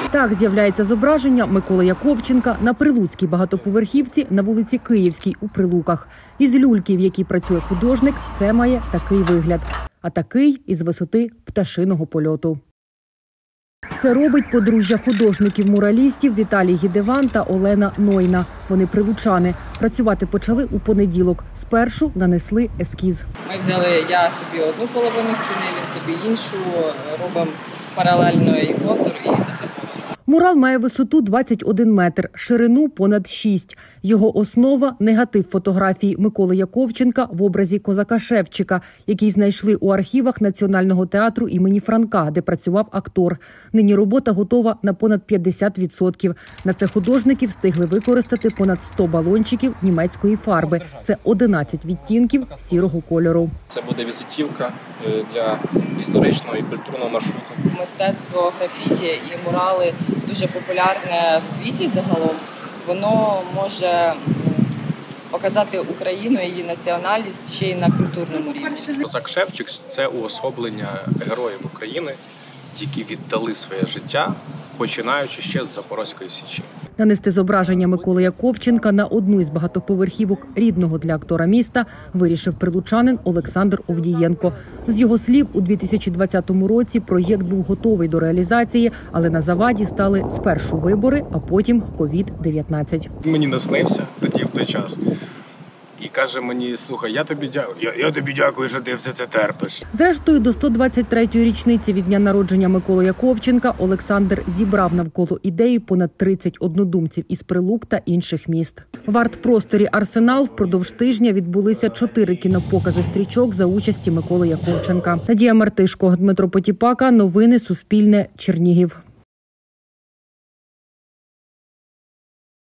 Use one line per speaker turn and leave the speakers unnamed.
Так з'являється зображення Миколи Яковченка на прилуцькій багатоповерхівці на вулиці Київській у Прилуках. Із люльки, в якій працює художник, це має такий вигляд. А такий із висоти пташиного польоту. Це робить подружжя художників-муралістів Віталій Гідеван та Олена Нойна. Вони прилучани. Працювати почали у понеділок. Спершу нанесли ескіз.
Ми взяли, я собі одну половину стіни, він собі іншу, робимо паралельно і контур, і зафарбовуємо.
Мурал має висоту 21 метр, ширину понад 6. Його основа – негатив фотографії Миколи Яковченка в образі козака Шевчика, який знайшли у архівах Національного театру імені Франка, де працював актор. Нині робота готова на понад 50%. На це художники встигли використати понад 100 балончиків німецької фарби. Це 11 відтінків сірого кольору.
Це буде візитівка для історичного і культурного маршруту.
Мистецтво графіті і мурали дуже популярне в світі загалом. Воно може показати Україну, її національність ще й на культурному рівні.
Козак Шевчик – це уособлення героїв України, які віддали своє життя, починаючи ще з Запорозької Січі.
Нанести зображення Миколи Яковченка на одну із багатоповерхівок рідного для актора міста вирішив прилучанин Олександр Овдієнко. З його слів, у 2020 році проєкт був готовий до реалізації, але на заваді стали спершу вибори, а потім COVID-19.
Мені наснився тоді, в той час. І каже мені: слухай, я тобі дякую, що ти все це терпиш.
Зрештою, до 123-ї річниці від дня народження Миколи Яковченка Олександр зібрав навколо ідеї понад 30 однодумців із Прилук та інших міст. В арт-просторі «Арсенал» впродовж тижня відбулися 4 кінопокази стрічок за участі Миколи Яковченка. Надія Мартишко, Дмитро Потіпака. Новини Суспільне. Чернігів.